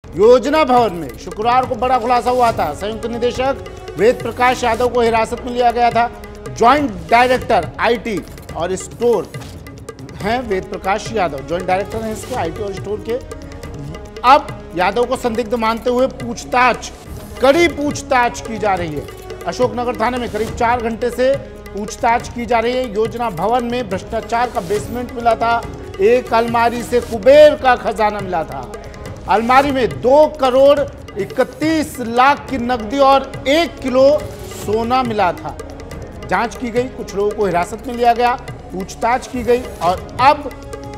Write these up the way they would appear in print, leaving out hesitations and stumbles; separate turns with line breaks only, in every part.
योजना भवन में शुक्रवार को बड़ा खुलासा हुआ था। संयुक्त निदेशक वेद प्रकाश यादव को हिरासत में लिया गया था। ज्वाइंट डायरेक्टर आईटी और स्टोर हैं वेद प्रकाश यादव, ज्वाइंट डायरेक्टर हैं इसके आईटी और स्टोर के। अब यादव को संदिग्ध मानते हुए कड़ी पूछताछ की जा रही है। अशोकनगर थाने में करीब 4 घंटे से पूछताछ की जा रही है। योजना भवन में भ्रष्टाचार का बेसमेंट मिला था। एक अलमारी से कुबेर का खजाना मिला था। अलमारी में 2 करोड़ 31 लाख की नकदी और 1 किलो सोना मिला था। जांच की गई, कुछ लोगों को हिरासत में लिया गया, पूछताछ की गई और अब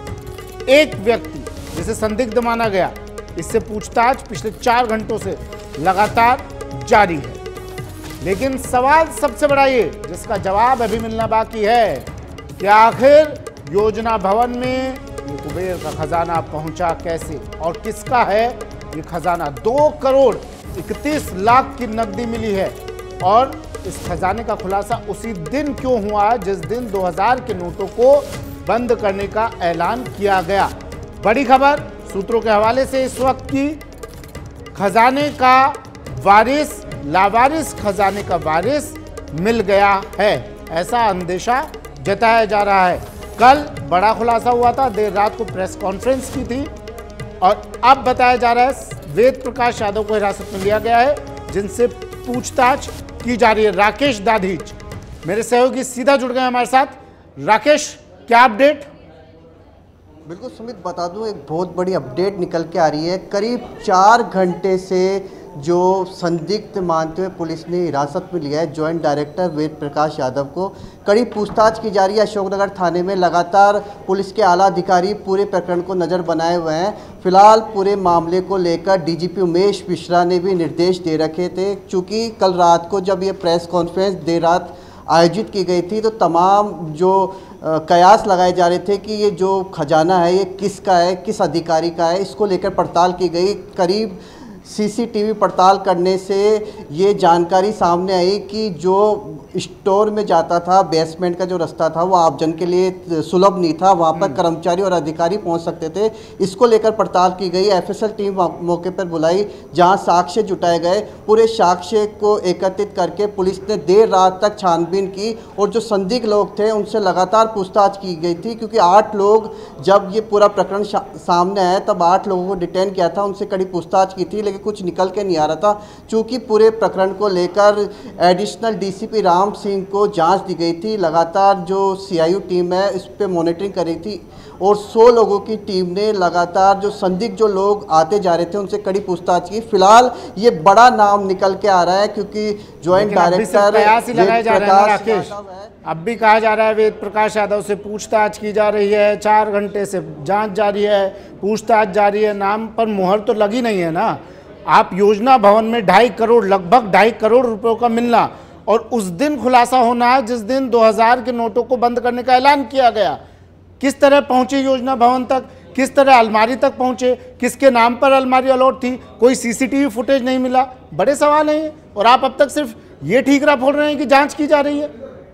एक व्यक्ति जिसे संदिग्ध माना गया, इससे पूछताछ पिछले 4 घंटों से लगातार जारी है। लेकिन सवाल सबसे बड़ा ये, जिसका जवाब अभी मिलना बाकी है, कि आखिर योजना भवन में ये कुबेर का खजाना पहुंचा कैसे और किसका है ये खजाना। 2 करोड़ 31 लाख की नकदी मिली है और इस खजाने का खुलासा उसी दिन क्यों हुआ जिस दिन 2000 के नोटों को बंद करने का ऐलान किया गया। बड़ी खबर सूत्रों के हवाले से इस वक्त की, खजाने का वारिस, लावारिस खजाने का वारिस मिल गया है, ऐसा अंदेशा जताया जा रहा है। कल बड़ा खुलासा हुआ था, देर रात को प्रेस कॉन्फ्रेंस की थी और अब बताया जा रहा है वेद प्रकाश यादव को हिरासत में लिया गया है, जिनसे पूछताछ की जा रही है। राकेश दाधीच मेरे सहयोगी सीधा जुड़ गए हमारे साथ। राकेश, क्या अपडेट?
बिल्कुल सुमित, बता दूं एक बहुत बड़ी अपडेट निकल के आ रही है। करीब 4 घंटे से जो संदिग्ध मानते हुए पुलिस ने हिरासत में लिया है ज्वाइंट डायरेक्टर वेद प्रकाश यादव को, कड़ी पूछताछ की जा रही है। अशोकनगर थाने में लगातार पुलिस के आला अधिकारी पूरे प्रकरण को नज़र बनाए हुए हैं। फिलहाल पूरे मामले को लेकर डीजीपी उमेश मिश्रा ने भी निर्देश दे रखे थे। चूँकि कल रात को जब ये प्रेस कॉन्फ्रेंस देर रात आयोजित की गई थी तो तमाम जो कयास लगाए जा रहे थे कि ये जो खजाना है ये किसका है, किस अधिकारी का है, इसको लेकर पड़ताल की गई। करीब सीसीटीवी पड़ताल करने से ये जानकारी सामने आई कि जो स्टोर में जाता था, बेसमेंट का जो रास्ता था वो आमजन के लिए सुलभ नहीं था, वहाँ पर कर्मचारी और अधिकारी पहुँच सकते थे। इसको लेकर पड़ताल की गई। एफएसएल टीम मौके पर बुलाई, जहाँ साक्ष्य जुटाए गए। पूरे साक्ष्य को एकत्रित करके पुलिस ने देर रात तक छानबीन की और जो संदिग्ध लोग थे उनसे लगातार पूछताछ की गई थी, क्योंकि 8 लोग जब ये पूरा प्रकरण सामने आया तब 8 लोगों को डिटेन किया था, उनसे कड़ी पूछताछ की थी, लेकिन कुछ निकल के नहीं आ रहा था। चूँकि पूरे प्रकरण को लेकर एडिशनल डीसीपी राम सिंह को जांच दी गई थी। लगातार जो सीआईयू टीम है इस पे मॉनिटरिंग कर रही थी और 100 लोगों की टीम ने लगातार जो संदिग्ध जो लोग आते जा रहे थे उनसे कड़ी पूछताछ की। फिलहाल ये बड़ा नाम निकल के आ रहा है, क्योंकि ज्वाइंट डायरेक्टर
राकेश, अब भी कहा जा रहा है वेद प्रकाश यादव से पूछताछ की जा रही है, 4 घंटे से जांच जारी है, पूछताछ जारी है, नाम पर मुहर तो लगी नहीं है ना। आप योजना भवन में 2.5 करोड़, लगभग 2.5 करोड़ रुपयों का मिलना और उस दिन खुलासा होना है जिस दिन 2000 के नोटों को बंद करने का ऐलान किया गया। किस तरह पहुंचे योजना भवन तक, किस तरह अलमारी तक पहुंचे, किसके नाम पर अलमारी अलॉट थी, कोई सीसीटीवी फुटेज नहीं मिला, बड़े सवाल हैं और आप अब तक सिर्फ ये ठीकरा फोड़ रहे हैं कि जांच की जा रही है।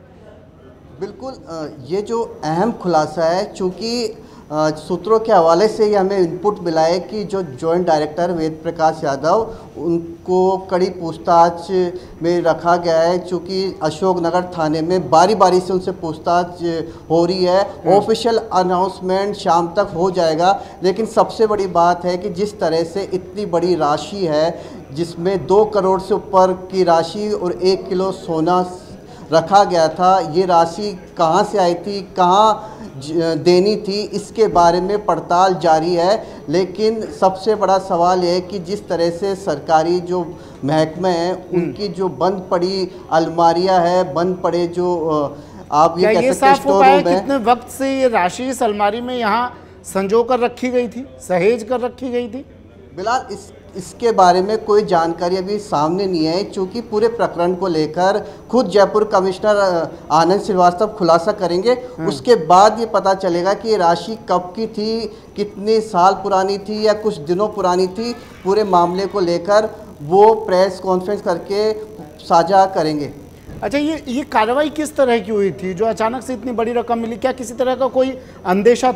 बिल्कुल, ये जो अहम खुलासा है, चूँकि सूत्रों के हवाले से ये हमें इनपुट मिला है कि जो जॉइंट डायरेक्टर वेद प्रकाश यादव, उनको कड़ी पूछताछ में रखा गया है। चूँकि अशोकनगर थाने में बारी बारी से उनसे पूछताछ हो रही है। ऑफिशियल अनाउंसमेंट शाम तक हो जाएगा, लेकिन सबसे बड़ी बात है कि जिस तरह से इतनी बड़ी राशि है, जिसमें 2 करोड़ से ऊपर की राशि और 1 किलो सोना रखा गया था, ये राशि कहाँ से आई थी, कहाँ देनी थी, इसके बारे में पड़ताल जारी है। लेकिन सबसे बड़ा सवाल यह है कि जिस तरह से सरकारी जो महकमे हैं उनकी जो बंद पड़ी अलमारियां है, बंद पड़े जो आप ये कह सकते हैं स्टोर रूम है,
कितने वक्त से ये राशि इस अलमारी में यहाँ संजो कर रखी गई थी, सहेज कर रखी गई थी?
बिलाल, इसके बारे में कोई जानकारी अभी सामने नहीं है, क्योंकि पूरे प्रकरण को लेकर खुद जयपुर कमिश्नर आनंद श्रीवास्तव खुलासा करेंगे। उसके बाद ये पता चलेगा कि ये राशि कब की थी, कितने साल पुरानी थी या कुछ दिनों पुरानी थी। पूरे मामले को लेकर वो प्रेस कॉन्फ्रेंस करके साझा करेंगे।
अच्छा, ये कार्रवाई किस तरह की हुई थी जो अचानक से इतनी बड़ी रकम मिली? क्या किसी तरह का कोई अंदेशा था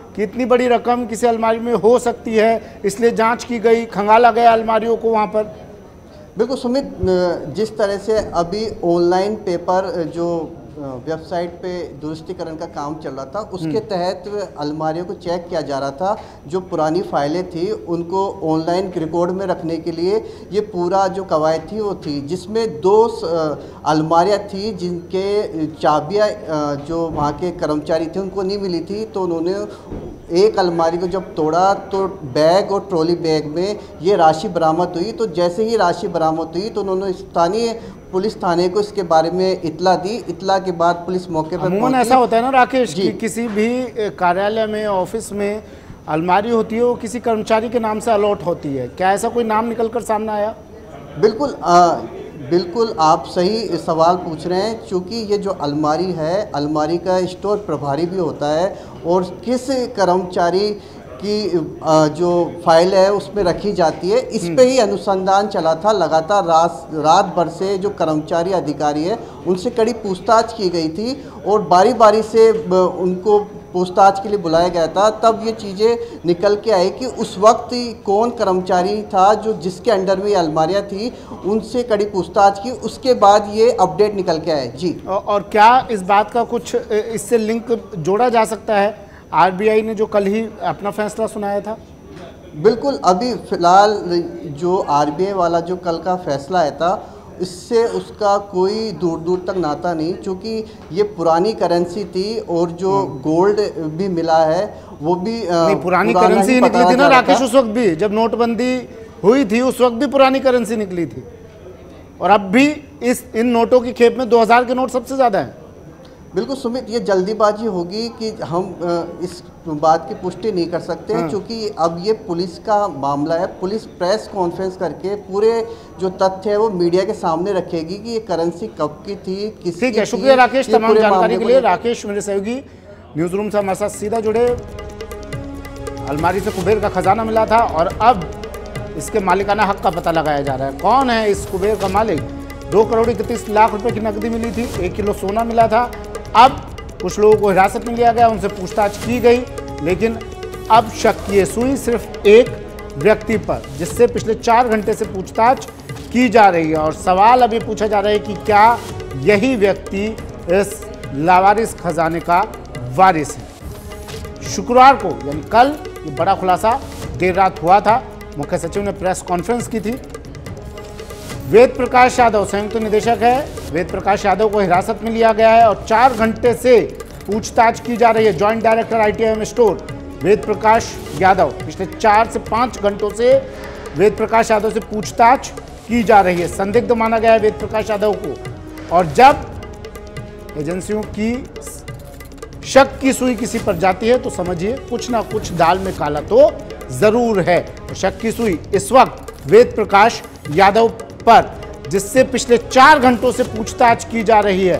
कि इतनी बड़ी रकम किसी अलमारी में हो सकती है, इसलिए जांच की गई, खंगाला गया अलमारियों को वहां पर।
बिल्कुल सुमित, जिस तरह से अभी ऑनलाइन पेपर जो वेबसाइट पे दुरुस्तीकरण का काम चल रहा था, उसके तहत अलमारियों को चेक किया जा रहा था। जो पुरानी फाइलें थी उनको ऑनलाइन रिकॉर्ड में रखने के लिए ये पूरा जो कवायद थी वो थी, जिसमें 2 अलमारियाँ थी जिनके चाबियाँ जो वहाँ के कर्मचारी थे उनको नहीं मिली थी। तो उन्होंने एक अलमारी को जब तोड़ा तो बैग और ट्रॉली बैग में ये राशि बरामद हुई। तो जैसे ही राशि बरामद हुई तो उन्होंने स्थानीय पुलिस थाने को इसके बारे में इतला दी। इतला के बाद पुलिस मौके पर
अमूमन ऐसा होता है ना राकेश कि किसी भी कार्यालय में, ऑफिस में अलमारी होती है, वो किसी कर्मचारी के नाम से अलॉट होती है। क्या ऐसा कोई नाम निकलकर सामने आया?
बिल्कुल बिल्कुल आप सही सवाल पूछ रहे हैं, क्योंकि ये जो अलमारी है, अलमारी का स्टोर प्रभारी भी होता है और किस कर्मचारी की जो फाइल है उसमें रखी जाती है, इस पे ही अनुसंधान चला था। लगातार रात भर से जो कर्मचारी अधिकारी है उनसे कड़ी पूछताछ की गई थी और बारी बारी से उनको पूछताछ के लिए बुलाया गया था। तब ये चीज़ें निकल के आई कि उस वक्त कौन कर्मचारी था जो जिसके अंडर में ये अलमारियाँ थी, उनसे कड़ी पूछताछ की, उसके बाद ये अपडेट निकल के आए। जी,
और क्या इस बात का कुछ इससे लिंक जोड़ा जा सकता है? आरबीआई ने जो कल ही अपना फैसला सुनाया था।
बिल्कुल, अभी फ़िलहाल जो आरबीआई वाला जो कल का फैसला आया था, इससे उसका कोई दूर दूर तक नाता नहीं, क्योंकि ये पुरानी करेंसी थी और जो गोल्ड भी मिला है वो भी
नहीं, पुरानी करेंसी ही निकली थी ना राकेश। उस वक्त भी जब नोटबंदी हुई थी उस वक्त भी पुरानी करेंसी निकली थी, और अब भी इन नोटों की खेप में 2000 के नोट सबसे ज़्यादा हैं।
बिल्कुल सुमित, ये जल्दीबाजी होगी कि हम इस बात की पुष्टि नहीं कर सकते हैं, क्योंकि अब ये पुलिस का मामला है। पुलिस प्रेस कॉन्फ्रेंस करके पूरे जो तथ्य है वो मीडिया के सामने रखेगी कि ये करेंसी कब की थी, किसकी।
ठीक है, शुक्रिया राकेश तमाम जानकारी के लिए। राकेश मेरे सहयोगी न्यूज रूम से हमारे साथ सीधा जुड़े। अलमारी से कुबेर का खजाना मिला था और अब इसके मालिकाना हक का पता लगाया जा रहा है। कौन है इस कुबेर का मालिक? 2 करोड़ 31 लाख रुपए की नकदी मिली थी, 1 किलो सोना मिला था। अब कुछ लोगों को हिरासत में लिया गया, उनसे पूछताछ की गई, लेकिन अब शक की सुई सिर्फ एक व्यक्ति पर, जिससे पिछले 4 घंटे से पूछताछ की जा रही है। और सवाल अभी पूछा जा रहा है कि क्या यही व्यक्ति इस लावारिस खजाने का वारिस है। शुक्रवार को यानी कल ये बड़ा खुलासा देर रात हुआ था। मुख्य सचिव ने प्रेस कॉन्फ्रेंस की थी। वेद प्रकाश यादव संयुक्त निदेशक है। वेद प्रकाश यादव को हिरासत में लिया गया है और 4 घंटे से पूछताछ की जा रही है। Joint director ITIM store Ved Prakash Yadav, पिछले 4 से 5 घंटों से वेद प्रकाश यादव से पूछताछ की जा रही है। संदिग्ध माना गया है वेद प्रकाश यादव को, और जब एजेंसियों की शक की सुई किसी पर जाती है तो समझिए कुछ ना कुछ दाल में काला तो जरूर है। तो शक की सुई इस वक्त वेद प्रकाश यादव पर, जिससे पिछले 4 घंटों से पूछताछ की जा रही है।